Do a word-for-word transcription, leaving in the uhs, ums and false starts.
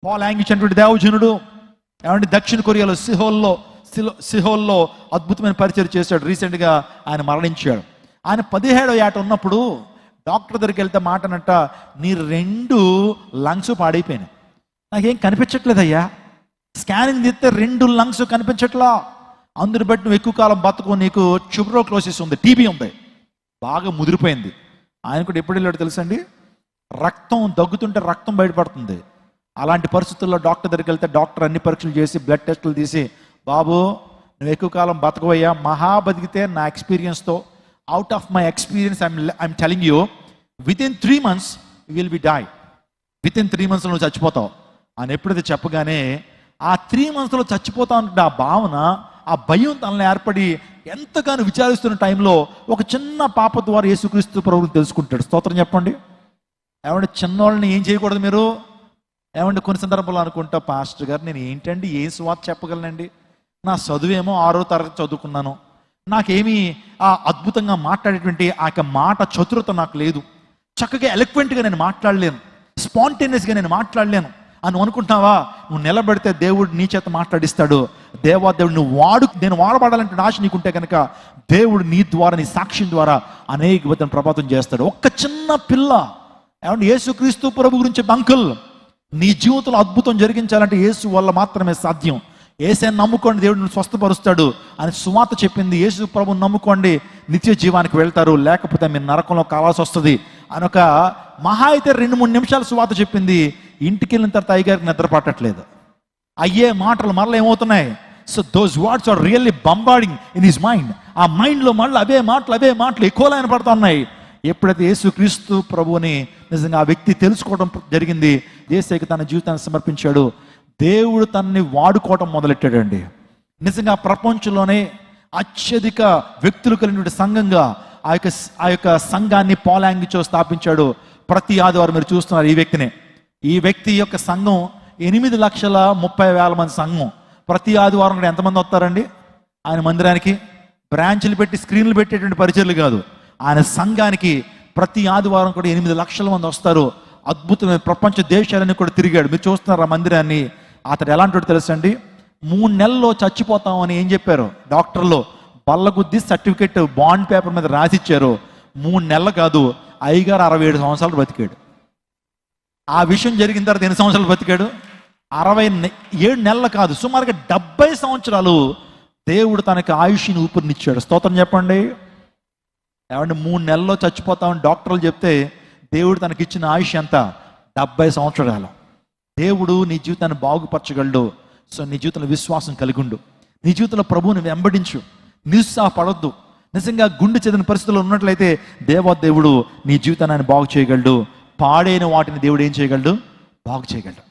Paul యాంగిచ్చినటువంటి దేవజనుడు ఏమంటే దక్షిణ కొరియాలో సిహోల్లో సిలో సిహోల్లో అద్భుతమైన పరిచయం చేశాడు. రీసెంట్గా ఆయన మరణించాడు. ఆయన పదిహేడో ఏట ఉన్నప్పుడు డాక్టర్ దగ్గరికి వెళ్తే మాటనట్ట, నీ రెండు లంగ్స్ పాడైపోయినాయి, నాకేం కనిపించట్లేదయ్యా, స్కానింగ్ తీస్తే రెండు లంగ్స్ కనిపించట్లా, అందుని బట్టి నువ్వు ఎక్కువ కాలం బతుకు, నీకు ట్యూబరోక్లోసిస్ ఉంది, టీబీ ఉంది, బాగా ముదిరిపోయింది. ఆయన కూడా ఎప్పుడు వెళ్ళాడు తెలుసండి, రక్తం దగ్గుతుంటే రక్తం బయటపడుతుంది. అలాంటి పరిస్థితుల్లో డాక్టర్ దగ్గరికి వెళ్తే డాక్టర్ అన్ని పరీక్షలు చేసి బ్లడ్ టెస్టులు తీసి, బాబు నువ్వు ఎక్కువ కాలం బతకవయ్యా, మహా బతికితే నా ఎక్స్పీరియన్స్తో, out of my experience I'm I'm telling you, within three months will be die, within three మంత్స్లో నువ్వు చచ్చిపోతావు అని ఎప్పుడైతే చెప్పగానే, ఆ త్రీ మంత్స్లో చచ్చిపోతా ఉంటే ఆ భావన, ఆ భయం తనని ఏర్పడి ఎంతగానో విచారిస్తున్న టైంలో ఒక చిన్న పాప ద్వారా యేసుక్రీస్తు ప్రభువుని తెలుసుకుంటాడు. స్తోత్రం చెప్పండి. ఏమంటే చిన్నవాళ్ళని ఏం చేయకూడదు మీరు, ఏమంటే కొన్ని సందర్భాలు అనుకుంటా, పాస్టర్ గారు నేను ఏంటండి ఏం స్వార్థ చెప్పగలనండి, నా చదువేమో ఆరో తరగతి చదువుకున్నాను, నాకేమీ ఆ అద్భుతంగా మాట్లాడేటువంటి ఆ యొక్క మాట చతురత నాకు లేదు, చక్కగా ఎలక్వెంట్గా నేను మాట్లాడలేను, స్పాంటేనియస్గా నేను మాట్లాడలేను అని అనుకుంటున్నావా, నువ్వు నిలబడితే దేవుడు నీ చేత మాట్లాడిస్తాడు. దేవా దేవుడు నువ్వు వాడు నేను వాడబడాలంటే ఆశ నీకుంటే కనుక దేవుడు నీ ద్వారా, నీ సాక్ష్యం ద్వారా అనేక విధంగా ప్రభావితం చేస్తాడు. ఒక్క చిన్న పిల్ల, ఏమంటే యేసుక్రీస్తు ప్రభు గురించి అంకుల్, నీ జీవితంలో అద్భుతం జరిగించాలంటే యేసు వల్ల మాత్రమే సాధ్యం. యేసుని నమ్ముకోండి, దేవుడిని స్వస్థపరుస్తాడు అని సువార్త చెప్పింది. యేసు ప్రభుని నమ్ముకోండి, నిత్య జీవానికి వెళ్తారు, లేకపోతే మీరు నరకంలో కావాల్సి వస్తుంది అని ఒక మహా అయితే రెండు మూడు నిమిషాలు సువార్త చెప్పింది. ఇంటికి వెళ్ళిన తర్వాత అయ్యగారికి నిద్ర పట్టట్లేదు. అయ్యే మాటలు మరలా ఏమవుతున్నాయి, so those words are really bombarding in his mind. ఆ మైండ్లో మళ్ళీ అవే మాటలు అవే మాటలు ఎక్కువ లైన పడుతూ ఉన్నాయి. ఎప్పుడైతే యేసుక్రీస్తు ప్రభువుని నిజంగా ఆ వ్యక్తి తెలుసుకోవడం జరిగింది, యేసుకి తన జీవితాన్ని సమర్పించాడు, దేవుడు తనని వాడుకోవటం మొదలెట్టాడండి. నిజంగా ప్రపంచంలోనే అత్యధిక వ్యక్తులు కలిగిన సంఘంగా ఆ యొక్క ఆ యొక్క సంఘాన్ని పాల్ యాంగిచో స్థాపించాడు. ప్రతి ఆదివారం మీరు చూస్తున్నారు ఈ వ్యక్తిని. ఈ వ్యక్తి యొక్క సంఘం ఎనిమిది లక్షల ముప్పై వేల మంది సంఘం. ప్రతి ఆదివారం కూడా ఎంతమంది వస్తారండి ఆయన మందిరానికి? బ్రాంచ్లు పెట్టి స్క్రీన్లు పెట్టేటువంటి పరిచర్లు కాదు, ఆయన సంఘానికి ప్రతి ఆదివారం కూడా ఎనిమిది లక్షల మంది వస్తారు. అద్భుతమైన ప్రపంచ దేశాలన్నీ కూడా తిరిగాడు. మీరు చూస్తున్నారు ఆ మందిరాన్ని. అతడు ఎలాంటి తెలుసండి, మూడు నెలల్లో చచ్చిపోతామని ఏం చెప్పారు డాక్టర్లు, బల్లగుద్ది సర్టిఫికెట్ బాండ్ పేపర్ మీద రాసిచ్చారు. మూడు నెలలు కాదు, అయ్యగారు అరవై ఏడు సంవత్సరాలు బతికాడు. ఆ విషయం జరిగిన తర్వాత ఎన్ని సంవత్సరాలు బతికాడు? అరవై ఏడు నెలలు కాదు, సుమారుగా డెబ్బై సంవత్సరాలు దేవుడు తనకి ఆయుష్ని ఊపిరినిచ్చాడు. స్తోత్రం చెప్పండి. ఏమంటే మూడు నెలల్లో చచ్చిపోతామని డాక్టర్లు చెప్తే దేవుడు తనకి ఇచ్చిన ఆయుష్ ఎంత? డెబ్బై సంవత్సరాలు. దేవుడు నీ జీవితాన్ని బాగుపరచగలడు. సో నీ జీవితంలో విశ్వాసం కలిగి ఉండు, నీ జీవితంలో ప్రభువుని వెంబడించు, నిరుత్సాహపడొద్దు. నిజంగా గుండె చెదిన పరిస్థితుల్లో ఉన్నట్లయితే దేవా దేవుడు నీ జీవితాన్ని బాగు చేయగలడు. పాడైన వాటిని దేవుడు ఏం చేయగలడు? బాగు చేయగలడు.